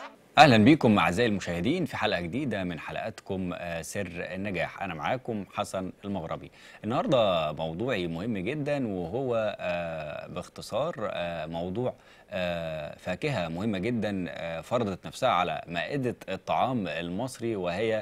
اهلا بيكم اعزائي المشاهدين في حلقه جديده من حلقاتكم سر النجاح. انا معاكم حسن المغربي. النهارده موضوعي مهم جدا، وهو باختصار موضوع فاكهه مهمه جدا فرضت نفسها على مائده الطعام المصري، وهي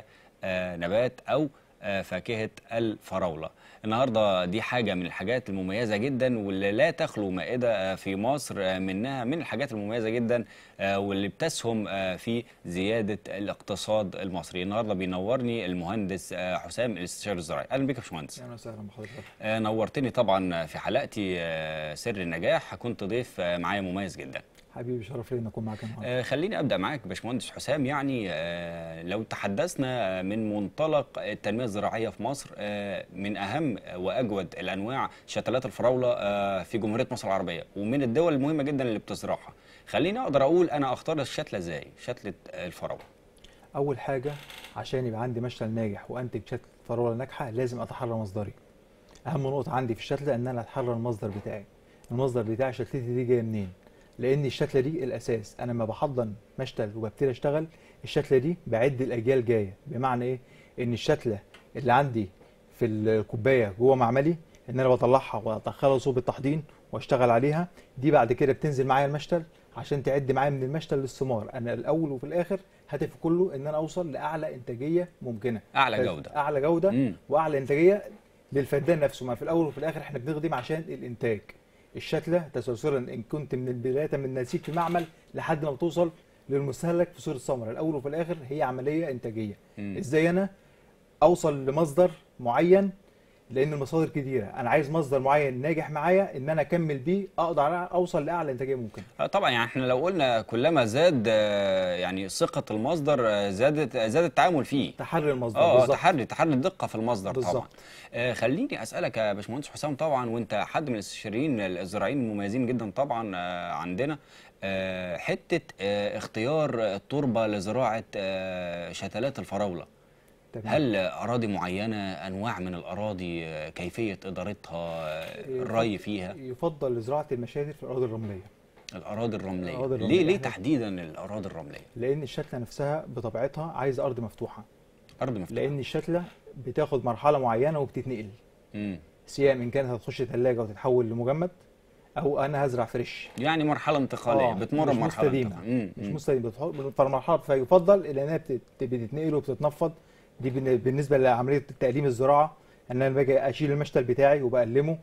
نبات او فاكهه الفراوله. النهارده دي حاجه من الحاجات المميزه جدا، واللي لا تخلو مائده في مصر منها، من الحاجات المميزه جدا واللي بتسهم في زياده الاقتصاد المصري. النهارده بينورني المهندس حسام، الاستشاري الزراعي. اهلا بك يا باشمهندس. اهلا وسهلا بحضرتك. نورتني طبعا في حلقتي سر النجاح. كنت ضيف معايا مميز جدا. حبيبي، شرف لي ان اكون معاك النهارده. خليني ابدا معاك باشمهندس حسام. يعني لو تحدثنا من منطلق التنميه الزراعيه في مصر، من اهم واجود الانواع شتلات الفراوله في جمهوريه مصر العربيه، ومن الدول المهمه جدا اللي بتزرعها. خليني اقدر اقول انا اختار الشتله ازاي، شتله الفراوله. اول حاجه، عشان يبقى عندي مشتل ناجح وانتج شتله فراوله ناجحه، لازم اتحرى مصدري. اهم نقطه عندي في الشتله ان انا اتحرى المصدر بتاعي. المصدر بتاع شتلتي دي جايه منين؟ لان الشتله دي الاساس. انا لما بحضن مشتل وببتدي اشتغل، الشتله دي بعد الاجيال جايه. بمعنى ايه؟ ان الشتله اللي عندي في الكوبايه جوه معملي، ان انا بطلعها وادخلها صوب التحضين واشتغل عليها، دي بعد كده بتنزل معايا المشتل عشان تعد معايا من المشتل للثمار. انا الاول وفي الاخر هدفي كله ان انا اوصل لاعلى انتاجيه ممكنه، اعلى جوده. اعلى جوده واعلى انتاجيه للفدان نفسه. ما في الاول وفي الاخر احنا بنخدم عشان الانتاج. الشتله تسلسلا ان كنت من البدايه من نسيج في المعمل لحد ما توصل للمستهلك في صوره ثمره، الاول وفي الاخر هي عمليه انتاجيه. ازاي انا اوصل لمصدر معين؟ لان المصادر كتيره، انا عايز مصدر معين ناجح معايا ان انا اكمل بيه، اقدر اوصل لاعلى انتاجيه ممكن. طبعا، يعني احنا لو قلنا كلما زاد يعني ثقة المصدر، زاد التعامل فيه. تحري المصدر بالظبط. تحري الدقة في المصدر طبعا. بالظبط. خليني اسالك يا باشمهندس حسام، طبعا وانت حد من الاستشاريين الزراعيين المميزين جدا طبعا عندنا، حتة اختيار التربة لزراعة شتلات الفراولة. تمام. هل اراضي معينة، انواع من الاراضي، كيفية ادارتها، الري فيها؟ يفضل زراعه المشاتل في الاراضي الرمليه. الاراضي الرمليه. الأراضي الرملية. ليه تحديدا الاراضي الرمليه؟ لان الشتله نفسها بطبيعتها عايزه ارض مفتوحه. ارض مفتوحه. لان الشتله بتاخد مرحله معينه وبتتنقل. امم سواء ان كانت هتخش ثلاجه وتتحول لمجمد، او انا هزرع فريش. يعني مرحله انتقاليه، بتمر مش بمرحله مستديمه. مش مستديمه، فالمرحله فيفضل انها بتتنقل وبتتنفض. دي بالنسبه لعمليه تقليم الزراعه، ان انا باجي اشيل المشتل بتاعي وبقلمه.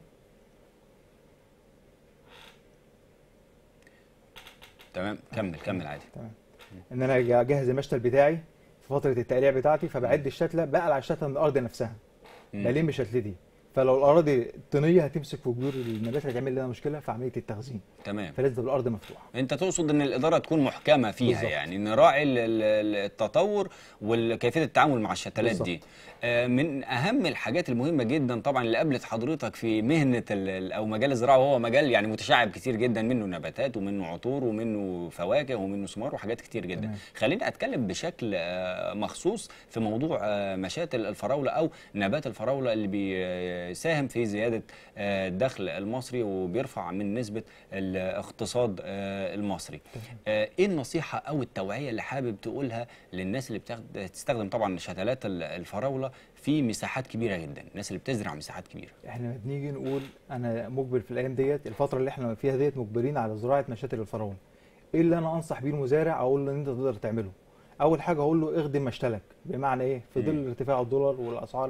تمام، كمل عادي. تمام. ان انا اجهز المشتل بتاعي في فتره التقليع بتاعتي، فبعد الشتله بقلع الشتله من الارض نفسها. بلم شتلتي. فلو الاراضي طينيه هتمسك في جذور النبات، هتعمل لنا مشكله في عمليه التخزين. تمام. فلازم تبقى الارض مفتوحه. انت تقصد ان الاداره تكون محكمه فيها بالزبط. يعني نراعي التطور وكيفيه التعامل مع الشتلات بالزبط. دي. من اهم الحاجات المهمه جدا طبعا اللي قابلت حضرتك في مهنه او مجال الزراعه، وهو مجال يعني متشعب كتير جدا، منه نباتات ومنه عطور ومنه فواكه ومنه ثمار وحاجات كتير جدا. تمام. خليني اتكلم بشكل مخصوص في موضوع مشاتل الفراوله او نبات الفراوله، اللي بيساهم في زياده الدخل المصري وبيرفع من نسبه الاقتصاد المصري. ايه النصيحه او التوعيه اللي حابب تقولها للناس اللي بتستخدم طبعا شتلات الفراوله في مساحات كبيره جدا، الناس اللي بتزرع مساحات كبيره؟ احنا بنيجي نقول انا مجبر في الايام ديت، الفتره اللي احنا فيها ديت مجبرين على زراعه مشاتل الفراوله. ايه اللي انا انصح بيه المزارع؟ اقول له ان انت تقدر تعمله. اول حاجه اقول له اخدم مشتلك. بمعنى ايه؟ في ظل ارتفاع الدولار والاسعار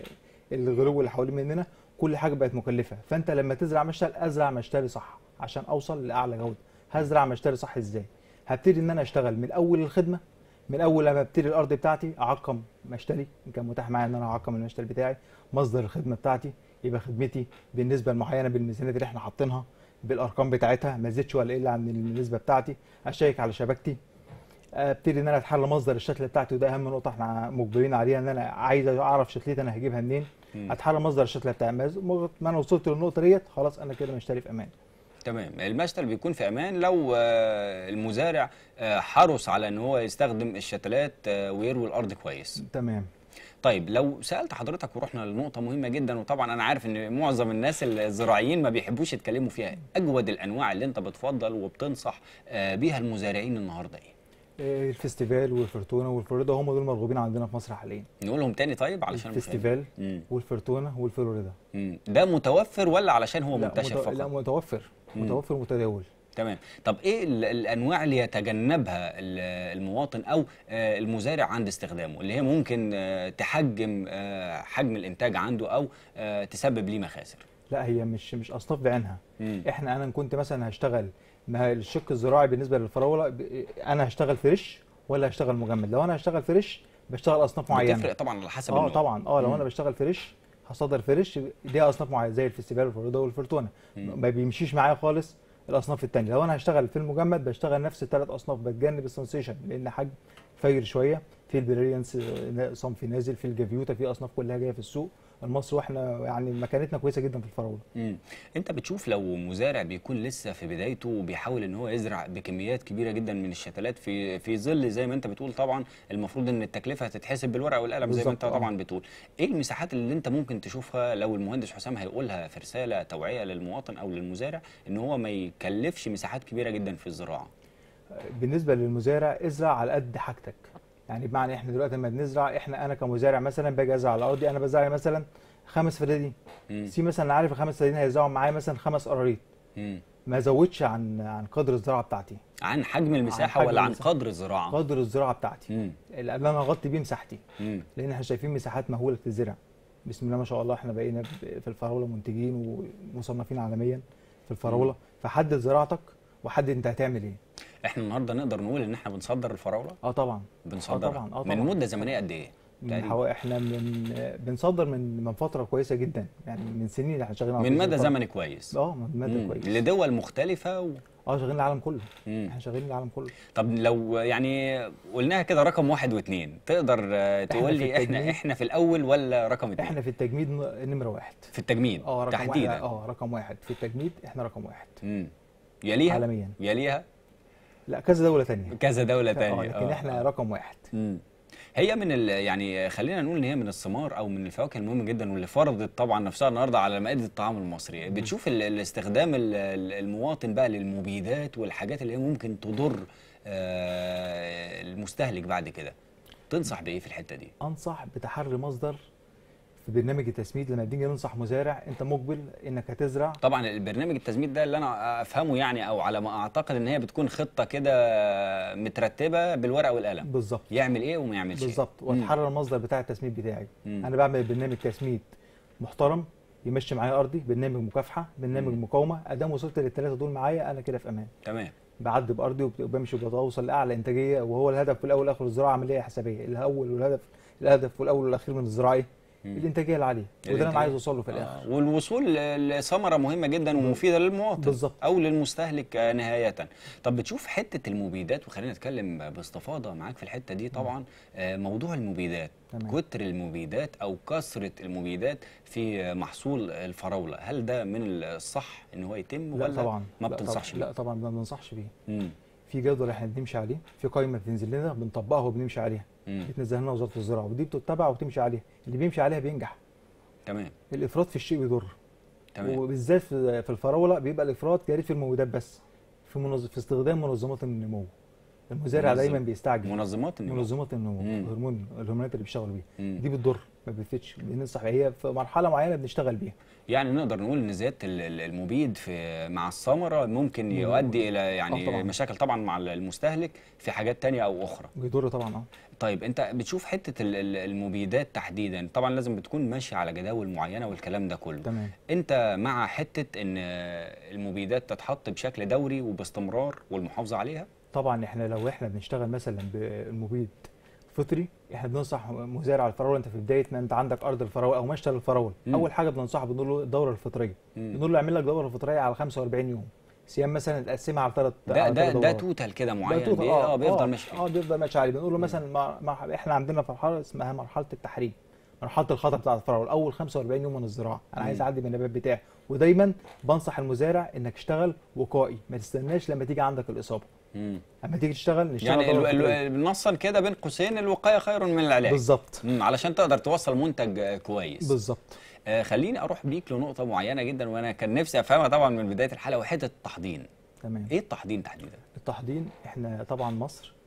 الغلو اللي حوالين مننا، كل حاجه بقت مكلفه. فانت لما تزرع مشتل، ازرع مشتلي صح عشان اوصل لاعلى جوده. هزرع مشتلي صح ازاي؟ هبتدي ان انا اشتغل من اول الخدمه. من اول لما ابتدي الارض بتاعتي اعقم مشتلي، ان كان متاح معايا ان انا اعقم المشتل بتاعي. مصدر الخدمه بتاعتي يبقى خدمتي بالنسبه المعينه بالميزانيه اللي احنا حاطينها، بالارقام بتاعتها، ما زدتش ولا قل عن النسبه بتاعتي. اشيك على شبكتي. ابتدي ان انا اتحلى مصدر الشتله بتاعتي، وده اهم نقطه احنا مجبرين عليها، ان انا عايز اعرف شتلتي انا هجيبها منين. اتحلى مصدر الشتله بتاعي. ما انا وصلت للنقطه ديت، خلاص انا كده مشتري في امان. تمام. المشتل بيكون في امان لو المزارع حرص على ان هو يستخدم الشتلات ويروي الارض كويس. تمام. طيب لو سالت حضرتك ورحنا لنقطه مهمه جدا، وطبعا انا عارف ان معظم الناس الزراعيين ما بيحبوش يتكلموا فيها، اجود الانواع اللي انت بتفضل وبتنصح بيها المزارعين النهارده ايه؟ الفيستيفال والفرتونه والفلوريدا هم دول مرغوبين عندنا في مصر حاليا. نقولهم تاني طيب علشان الفيستيفال المشاهدين. والفرتونه والفلوريدا. ده متوفر ولا علشان هو لا منتشر فقط؟ لا متوفر، متوفر متداول. تمام. طب ايه الانواع اللي يتجنبها المواطن او المزارع عند استخدامه، اللي هي ممكن تحجم حجم الانتاج عنده او تسبب ليه مخاسر؟ لا هي مش اصناف بعينها. مم. انا كنت مثلا هشتغل ما الشق الزراعي بالنسبه للفراوله انا هشتغل فريش ولا هشتغل مجمد. لو انا هشتغل فريش بشتغل اصناف معينه. بتفرق طبعا على حسب النوع. طبعا لو انا بشتغل فريش هصدر فريش دي اصناف معينه زي الفيستيفال والفلوريدا والفرتونه. ما بيمشيش معايا خالص الاصناف الثانيه. لو انا هشتغل في المجمد بشتغل نفس الثلاث اصناف، بتجنب السنسيشن لان حجم فاير شويه، في البريليانس صنف نازل، في الجافيوتا، في اصناف كلها جايه في السوق المصري، واحنا يعني مكانتنا كويسه جدا في الفراوله. انت بتشوف لو مزارع بيكون لسه في بدايته وبيحاول ان هو يزرع بكميات كبيره جدا من الشتلات في ظل زي ما انت بتقول، طبعا المفروض ان التكلفه هتتحسب بالورقه والقلم زي ما انت طبعا بتقول، ايه المساحات اللي انت ممكن تشوفها لو المهندس حسام هيقولها في رساله توعيه للمواطن او للمزارع ان هو ما يكلفش مساحات كبيره جدا في الزراعه؟ بالنسبه للمزارع ازرع على قد حاجتك. يعني بمعنى احنا دلوقتي لما بنزرع، انا كمزارع مثلا باجي ازرع على ارضي، انا بزرع مثلا 5 فدادين. سي مثلا عارف ال5 فدادين هيزرعوا معايا مثلا 5 قراريط. ما ازودش عن قدر الزراعه بتاعتي. عن حجم المساحه ولا عن قدر الزراعه؟ قدر الزراعه بتاعتي اللي انا اغطي بيه مساحتي. لان احنا شايفين مساحات مهوله تتزرع. بسم الله ما شاء الله احنا بقينا في الفراوله منتجين ومصنفين عالميا في الفراوله. فحدد زراعتك وحدد انت هتعمل ايه. احنا النهارده نقدر نقول ان احنا بنصدر الفراوله؟ طبعا بنصدرها. طبعا. من مده زمنيه قد ايه؟ احنا بنصدر من فتره كويسه جدا، يعني من سنين احنا شغالين من مدى زمني كويس. من مدى كويس لدول مختلفه شغالين العالم كله. احنا شغالين العالم كله. طب لو يعني قلناها كده رقم 1 و2 تقدر تقول لي احنا في الاول ولا رقم 2؟ احنا في التجميد نمره 1. في التجميد تحديدا؟ رقم 1 في التجميد، احنا رقم 1. يليها عالميا. يليها لا كذا دوله ثانيه. كذا دوله ثانيه لكن احنا رقم 1. هي من يعني خلينا نقول ان هي من الثمار او من الفواكه المهمه جدا واللي فرضت طبعا نفسها النهارده على مائده الطعام المصري. بتشوف الاستخدام المواطن بقى للمبيدات والحاجات اللي هي ممكن تضر المستهلك بعد كده، تنصح بايه في الحته دي؟ انصح بتحري مصدر. في برنامج التسميد لما بنيجي ننصح مزارع انت مقبل انك هتزرع، طبعا البرنامج التسميد ده اللي انا افهمه يعني او على ما اعتقد ان هي بتكون خطه كده مترتبه بالورقه والقلم بالظبط، يعمل ايه وما يعملش بالظبط، واتحرر المصدر بتاع التسميد بتاعي. انا بعمل برنامج تسميد محترم يمشي معايا ارضي، برنامج مكافحه، برنامج مقاومه. ادام وصلت للثلاثه دول معايا انا كده في امان. تمام. بعدي بارضي وبمشي وبوصل لاعلى انتاجيه، وهو الهدف في الاول والاخر الزراعه عمليه حسابيه. الهدف والاول والاخير من الزراعه ايه؟ الانتاجيه العاليه، وده اللي انا عايز اوصل له في الاخر. والوصول لثمره مهمه جدا ومفيده للمواطن بالظبط او للمستهلك نهايه. طب بتشوف حته المبيدات، وخلينا نتكلم باستفاضه معاك في الحته دي طبعا. موضوع المبيدات، كتر المبيدات او كثره المبيدات في محصول الفراوله، هل ده من الصح ان هو يتم ولا طبعا ما بتنصحش بيه؟ لا طبعا ما بننصحش بيه. في جدول احنا بنمشي عليه، في قائمه بتنزل لنا بنطبقها وبنمشي عليها، بتنزل لنا وزاره الزراعه ودي بتتبع وبتمشي عليها. اللي بيمشي عليها بينجح. تمام. الافراط في الشيء بيضر. تمام. وبالذات في الفراوله بيبقى الافراط جاري في المبيدات بس، في استخدام منظمات النمو. المزارع دايما بيستعجل. منظمات النمو الهرمونات اللي بيشتغلوا بيها دي بتضر، ما بتفيدش. بننصح هي في مرحله معينه بنشتغل بيها. يعني نقدر نقول ان زياده المبيد مع الثمره ممكن يؤدي الى يعني طبعاً. مشاكل طبعا مع المستهلك في حاجات تانية او اخرى. بيضر طبعا. طيب انت بتشوف حته المبيدات تحديدا، طبعا لازم بتكون ماشي على جداول معينه والكلام ده كله. تمام. انت مع حته ان المبيدات تتحط بشكل دوري وباستمرار والمحافظه عليها؟ طبعا لو احنا بنشتغل مثلا بالمبيد فطري، احنا بننصح مزارع الفراوله انت في بدايه ما انت عندك ارض الفراوله او مشتل الفراوله، اول حاجه بننصحه بنقول له الدوره الفطريه. بنقول له اعمل لك دوره فطريه على 45 يوم، صيام مثلا تقسمها على 3 ده توتال كده معين بيفضل ماشي بيفضل ماشي عليه. بنقول له مثلا احنا عندنا في مرحله اسمها مرحله التحريم، مرحله الخطر بتاعه الفراوله، اول 45 يوم من الزراعه انا عايز اعدي من النبات بتاعي. ودايما بنصح المزارع انك تشتغل وقائي، ما تستناش لما تيجي عندك الاصابه. اما تيجي نشتغل يعني نصا كده بين قوسين الوقايه خير من العلاج. بالظبط. علشان تقدر توصل منتج كويس. بالظبط. خليني اروح بيك لنقطه معينه جدا وانا كان نفسي افهمها طبعا من بدايه الحلقه، وحته التحضين. تمام. ايه التحضين تحديدا؟ التحضين احنا طبعا مصر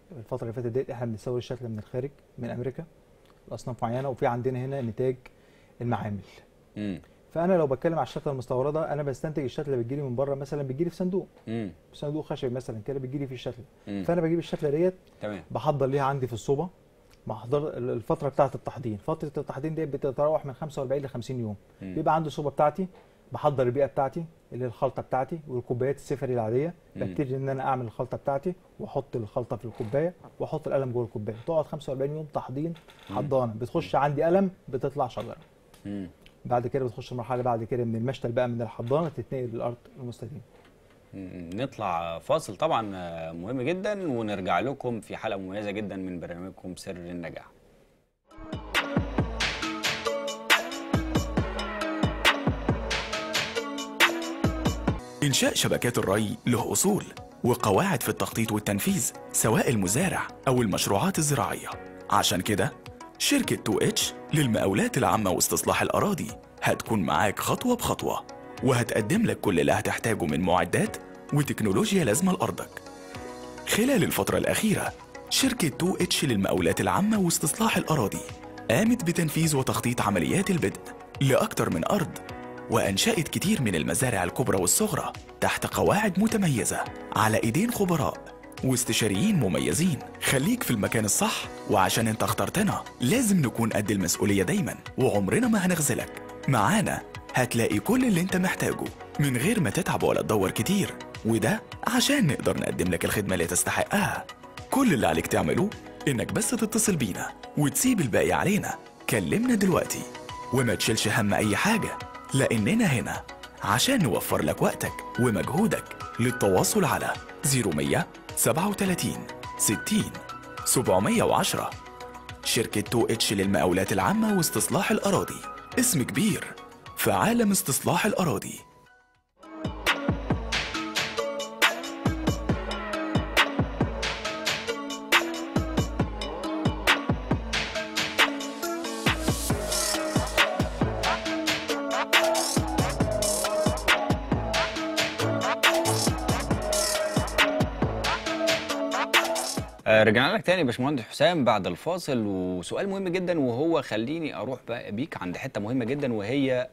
الفتره اللي فاتت ديت احنا بنستورد الشتله من الخارج، من امريكا لاصناف معينه، وفي عندنا هنا نتاج المعامل. امم. فانا لو بتكلم على الشتله المستورده، انا بستنتج الشتله اللي بتجيلي من بره، مثلا بتجيلي في صندوق، امم. صندوق خشبي مثلا كده بتجيلي فيه الشتله. امم. فانا بجيب الشتله ديت، تمام. بحضر ليها عندي في الصوبه، بحضر الفتره بتاعه التحضير. فتره التحضير دي بتتراوح من 45 ل 50 يوم. بيبقى عندي الصوبه بتاعتي، بحضر البيئه بتاعتي اللي هي الخلطه بتاعتي والكوبايات السفري العاديه. ببتدي ان انا اعمل الخلطه بتاعتي واحط الخلطه في الكوبايه واحط القلم جوه الكوبايه، تقعد 45 يوم تحضير حضانه، بتخش عندي قلم بتطلع شجره. بعد كده بتخش المرحله اللي بعد كده من المشتل بقى، من الحضانه تتنقل للارض المستديمه. نطلع فاصل طبعا مهم جدا، ونرجع لكم في حلقه مميزه جدا من برنامجكم سر النجاح. إنشاء شبكات الري له أصول وقواعد في التخطيط والتنفيذ، سواء المزارع أو المشروعات الزراعية. عشان كده شركة 2H للمقاولات العامة واستصلاح الأراضي هتكون معاك خطوة بخطوة، وهتقدم لك كل اللي هتحتاجه من معدات وتكنولوجيا لازمة لأرضك. خلال الفترة الأخيرة شركة 2H للمقاولات العامة واستصلاح الأراضي قامت بتنفيذ وتخطيط عمليات البدء لأكثر من أرض، وأنشأت كتير من المزارع الكبرى والصغرى تحت قواعد متميزة على إيدين خبراء واستشاريين مميزين. خليك في المكان الصح، وعشان انت اخترتنا لازم نكون قد المسؤولية دايما، وعمرنا ما هنخذلك. معانا هتلاقي كل اللي انت محتاجه من غير ما تتعب ولا تدور كتير، وده عشان نقدر نقدم لك الخدمة اللي تستحقها. كل اللي عليك تعمله انك بس تتصل بينا وتسيب الباقي علينا. كلمنا دلوقتي وما تشيلش هم اي حاجة، لاننا هنا عشان نوفر لك وقتك ومجهودك. للتواصل على 0100 37 60 710. شركة 2H للمقاولات العامة واستصلاح الأراضي، اسم كبير في عالم استصلاح الأراضي. رجعنا لك تاني يا باشمهندس حسام بعد الفاصل، وسؤال مهم جدا، وهو خليني اروح بقى بيك عند حته مهمه جدا، وهي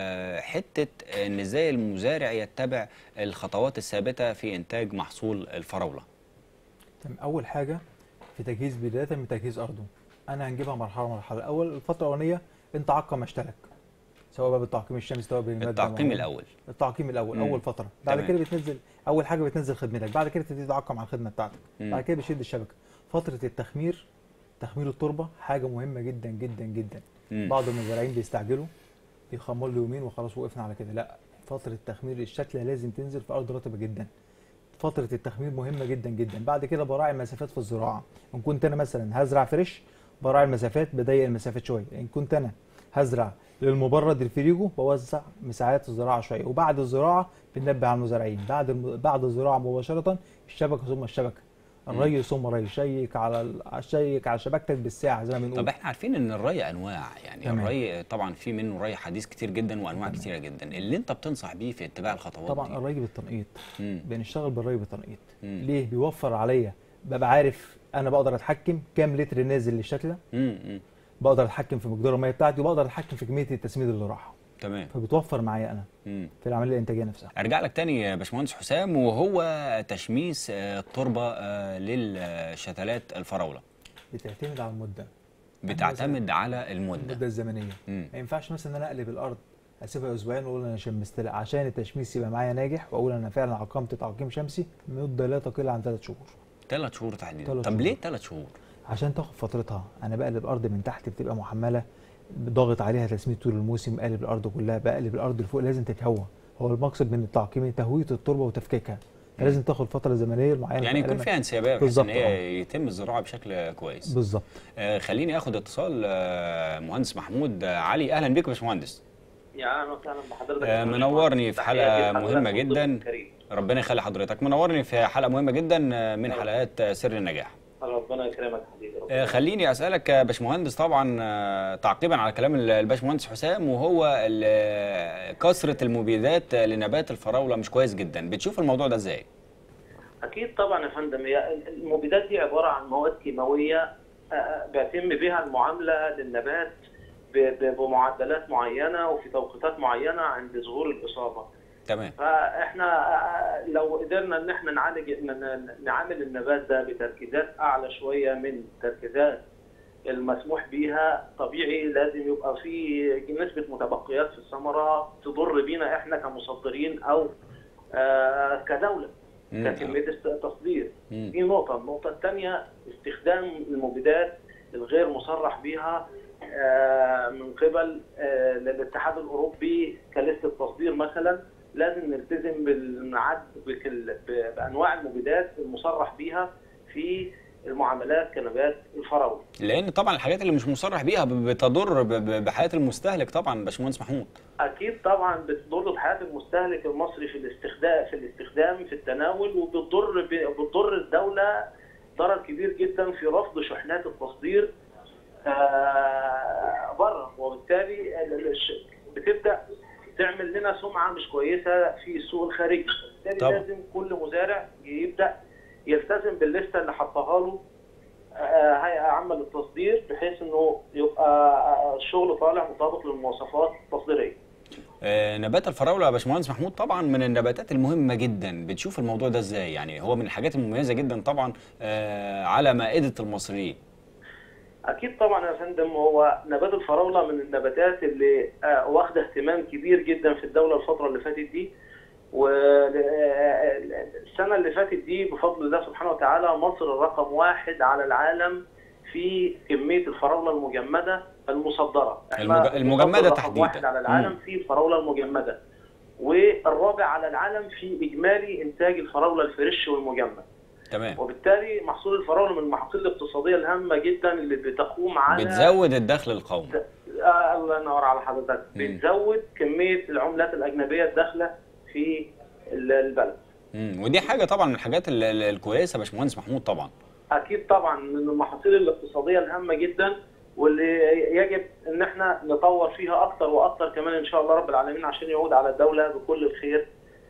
حته ان ازاي المزارع يتبع الخطوات الثابته في انتاج محصول الفراوله. تمام. اول حاجه في تجهيز، بدايه من تجهيز ارضه، انا هنجيبها مرحله مرحله. اول الفتره الاولانيه انت عقم مشتلك، سواء بقى بالتعقيم الشمسي سواء بالماده التعقيم الاول. التعقيم الاول اول فتره. بعد كده بتنزل، اول حاجه بتنزل خدمتك، بعد كده تبتدي تعقم على الخدمه بتاعتك. بعد كده بتشد الشبكه. فتره التخمير، تخمير التربه حاجه مهمه جدا جدا جدا. بعض المزارعين بيستعجلوا، يخمروا له يومين وخلاص وقفنا على كده. لا، فتره تخمير الشتله لازم تنزل في ارض رطبه جدا. فتره التخمير مهمه جدا جدا. بعد كده براعي المسافات في الزراعه. ان كنت انا مثلا هزرع فريش، براعي المسافات، بضيق المسافات شويه. ان كنت انا هزرع للمبرد الفريجو، بوزع مساحات الزراعه شويه. وبعد الزراعه بننبه على المزارعين، بعد الزراعه مباشره الشبكه ثم الشبكه، الري ثم الري. شيك على شبكتك بالساعه زي ما بنقول. طب احنا عارفين ان الري انواع، يعني تمام. الري طبعا في منه ري حديث كتير جدا وانواع كتيره جدا، اللي انت بتنصح بيه في اتباع الخطوات طبعا دي. الري بالتنقيط. بنشتغل بالري بالتنقيط. مم. ليه؟ بيوفر عليا، ببقى عارف انا بقدر اتحكم كام لتر نازل للشتله، بقدر اتحكم في مقدار الميه بتاعتي، وبقدر اتحكم في كميه التسميد اللي راح. تمام. فبتوفر معايا انا في العمليه الانتاجيه نفسها. ارجع لك تاني يا باشمهندس حسام، وهو تشميس التربه للشتلات الفراوله. بتعتمد على المده. بتعتمد على المده الزمنيه. ما ينفعش مثلا ان انا اقلب الارض اسيبها اسبوعين واقول انا شمست لها. عشان التشميس يبقى معايا ناجح واقول انا فعلا عقمت تعقيم شمسي، مده لا تقل عن 3 شهور. 3 شهور تحديدا. طب ليه 3 شهور؟ عشان تاخد فترتها. انا بقلب الارض من تحت، بتبقى محمله، ضاغط عليها تسميد طول الموسم، قلب الارض كلها، بقلب الارض لفوق، لازم تتهوى. هو المقصد من التعقيم تهويه التربه وتفكيكها. لازم تاخد فتره زمنيه معينه، يعني يكون فيها انسيابيه بحيث ان هي يتم الزراعه بشكل كويس. بالظبط. خليني اخد اتصال مهندس محمود علي. اهلا بك يا باشمهندس. يا اهلا وسهلا بحضرتك. منورني في حلقه مهمه جدا. ربنا يخلي حضرتك. منورني في حلقه مهمه جدا من حلقات سر النجاح. ربنا يكرمك حبيبي. خليني اسالك يا باشمهندس، طبعا تعقيبا على كلام الباشمهندس حسام، وهو كثره المبيدات لنبات الفراوله مش كويس جدا. بتشوف الموضوع ده ازاي؟ اكيد طبعا يا فندم. هي المبيدات دي عباره عن مواد كيماويه بيتم بها المعامله للنبات بمعدلات معينه وفي توقيتات معينه عند ظهور الاصابه. تمام. فاحنا لو قدرنا ان احنا نعامل النبات ده بتركيزات اعلى شويه من التركيزات المسموح بيها، طبيعي لازم يبقى في نسبه متبقيات في الثمره تضر بينا احنا كمصدرين او كدوله ككميه التصدير. دي نقطه. النقطه الثانيه استخدام المبيدات الغير مصرح بها من قبل الاتحاد الاوروبي كليست التصدير مثلا. لازم نلتزم بالميعاد بانواع المبيدات المصرح بيها في المعاملات كنبات الفراوله، لان طبعا الحاجات اللي مش مصرح بيها بتضر بحياه المستهلك طبعا باشمهندس محمود. اكيد طبعا بتضر بحياه المستهلك المصري في الاستخدام في التناول، وبتضر الدوله ضرر كبير جدا في رفض شحنات التصدير بره، وبالتالي بتبدا تعمل لنا سمعه مش كويسه في السوق الخارجي. بالتالي لازم كل مزارع يبدا يلتزم بالليسته اللي حطها له هيئه عامه للتصدير، بحيث انه يبقى الشغل طالع مطابق للمواصفات التصديريه. نبات الفراوله يا باشمهندس محمود طبعا من النباتات المهمه جدا، بتشوف الموضوع ده ازاي؟ يعني هو من الحاجات المميزه جدا طبعا على مائده المصريين. اكيد طبعا يا فندم. هو نبات الفراوله من النباتات اللي واخده اهتمام كبير جدا في الدوله الفتره اللي فاتت دي، والسنه اللي فاتت دي بفضل الله سبحانه وتعالى مصر رقم 1 على العالم في كميه الفراوله المجمده المصدره. المجمده تحديدا رقم 1 على العالم في الفراوله المجمده، والرابع على العالم في اجمالي انتاج الفراوله الفريش والمجمد. تمام. وبالتالي محصول الفراوله من المحاصيل الاقتصاديه الهامه جدا اللي بتقوم على بتزود الدخل القومي. الله ينور على حضرتك. بتزود كميه العملات الاجنبيه الداخله في البلد. ودي حاجه طبعا من الحاجات الكويسه يا باشمهندس محمود طبعا. اكيد طبعا من المحاصيل الاقتصاديه الهامه جدا، واللي يجب ان احنا نطور فيها اكتر واكتر كمان ان شاء الله رب العالمين، عشان يعود على الدوله بكل الخير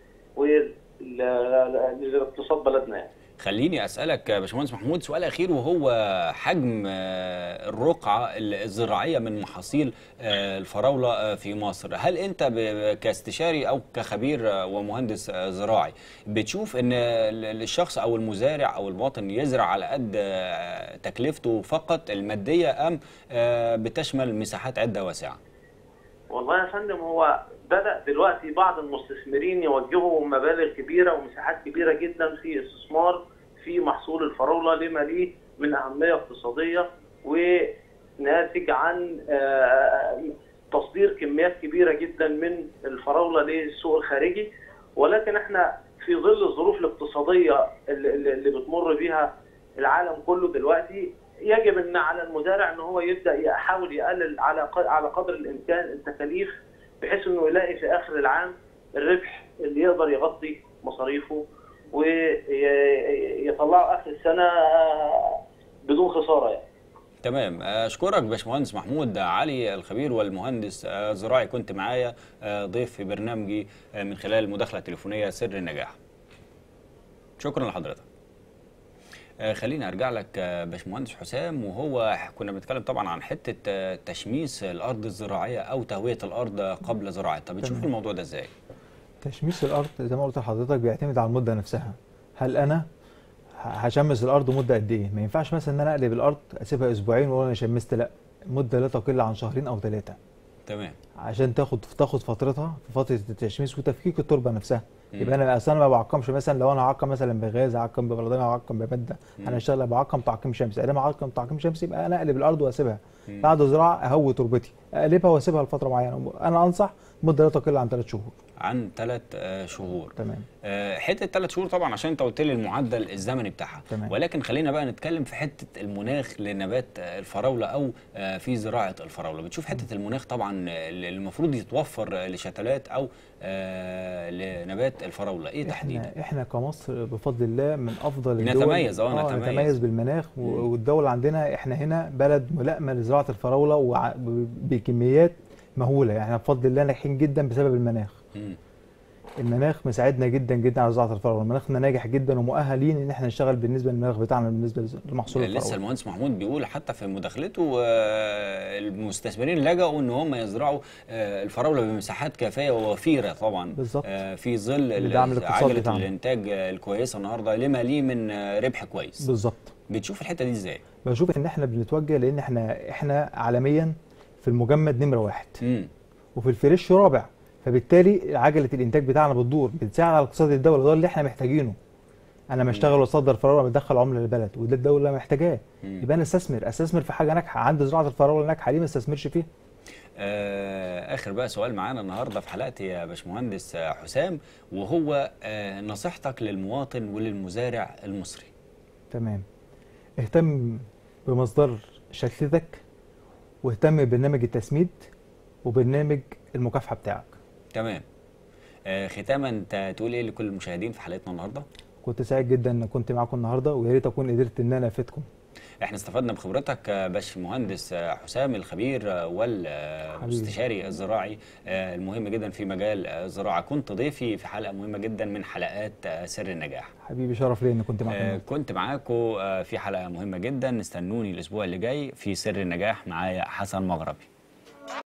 والاقتصاد بلدنا يعني. خليني اسالك يا باشمهندس محمود سؤال اخير، وهو حجم الرقعه الزراعيه من محاصيل الفراوله في مصر. هل انت كاستشاري او كخبير ومهندس زراعي بتشوف ان الشخص او المزارع او المواطن يزرع على قد تكلفته فقط الماديه، ام بتشمل مساحات عده واسعه؟ والله يا فندم، هو بدأ دلوقتي بعض المستثمرين يوجهوا مبالغ كبيرة ومساحات كبيرة جدا في استثمار في محصول الفراولة لما ليه من أهمية اقتصادية، وناتج عن تصدير كميات كبيرة جدا من الفراولة للسوق الخارجي. ولكن احنا في ظل الظروف الاقتصادية اللي بتمر بها العالم كله دلوقتي، يجب ان على المزارع ان هو يبدأ يحاول يقلل على قدر الامكان التكاليف، بحيث انه يلاقي في اخر العام الربح اللي يقدر يغطي مصاريفه ويطلعه اخر السنه بدون خساره يعني. تمام. اشكرك باشمهندس محمود علي الخبير والمهندس الزراعي، كنت معايا ضيف في برنامجي من خلال المداخله التليفونيه سر النجاح. شكرا لحضرتك. خليني ارجع لك باشمهندس حسام، وهو كنا بنتكلم طبعا عن حته تشميس الارض الزراعيه او تهويه الارض قبل زراعتها. بتشوف الموضوع ده ازاي؟ تشميس الارض زي ما قلت لحضرتك بيعتمد على المده نفسها. هل انا هشمس الارض مده قد ايه؟ ما ينفعش مثلا ان انا اقلب الارض اسيبها اسبوعين واقول انا شمست، لا، مده لا تقل عن شهرين او 3. تمام. عشان تاخد فترتها في فتره التشميس وتفكيك التربه نفسها. يبقى انا اصلا ما بعقمش، مثلا لو انا هعقم مثلا بغاز، هعقم ببلدان، هعقم بماده، انا اشتغل بعقم تعقيم شمسي. انا بعقم تعقيم شمسي يبقى انا اقلب الارض واسيبها. بعد زراعه اهوي تربتي، اقلبها واسيبها لفتره معينه. انا انصح مده لا تقل عن 3 شهور. عن 3 شهور. تمام. حته 3 شهور طبعا عشان انت قلت لي المعدل الزمني بتاعها. تمام. ولكن خلينا بقى نتكلم في حته المناخ لنبات الفراوله او في زراعه الفراوله. بتشوف حته المناخ طبعا اللي المفروض يتوفر لشتلات او لنبات الفراوله ايه تحديدا؟ احنا كمصر بفضل الله من افضل الدول، نتميز نتميز بالمناخ. والدوله عندنا احنا هنا بلد ملائمه لزراعه الفراوله وبكميات مهوله، يعني بفضل الله ناجحين جدا بسبب المناخ. المناخ مساعدنا جدا جدا على زراعه الفراوله، مناخنا ناجح جدا ومؤهلين ان احنا نشتغل بالنسبه للمناخ بتاعنا بالنسبه لمحصول لسه الفراوله. المهندس محمود بيقول حتى في مداخلته المستثمرين لجأوا ان هم يزرعوا الفراوله بمساحات كافيه ووفيره طبعا. بالظبط. في ظل لدعم الاقتصاد عجله بتاعنا. الانتاج الكويسه النهارده لما ليه من ربح كويس. بالظبط. بتشوف الحته دي ازاي؟ بشوف ان احنا بنتوجه لان احنا عالميا في المجمد نمره 1 وفي الفريش رابع، فبالتالي عجله الانتاج بتاعنا بتدور، بتساعد على اقتصاد الدوله، ده اللي احنا محتاجينه. انا بشتغل واصدر فراوله بدخل عمله للبلد، وده الدوله محتاجاه. يبقى انا استثمر في حاجه ناجحه، عندي زراعه الفراوله ناجحه، ليه ما استثمرش فيها؟ اخر بقى سؤال معانا النهارده في حلقتي يا باشمهندس حسام، وهو نصيحتك للمواطن وللمزارع المصري. تمام. اهتم بمصدر شتلتك، واهتم ببرنامج التسميد وبرنامج المكافحه بتاعك. تمام. ختاما انت تقول ايه لكل المشاهدين في حلقتنا النهارده؟ كنت سعيد جدا ان كنت معاكم النهارده، ويا ريت اكون قدرت ان انا افيدكم. احنا استفدنا بخبرتك باشمهندس حسام الخبير والمستشاري الزراعي المهم جدا في مجال الزراعه، كنت ضيفي في حلقه مهمه جدا من حلقات سر النجاح. حبيبي شرف لي ان كنت معاكم. كنت معاكم في حلقه مهمه جدا، استنوني الاسبوع اللي جاي في سر النجاح معايا حسن مغربي.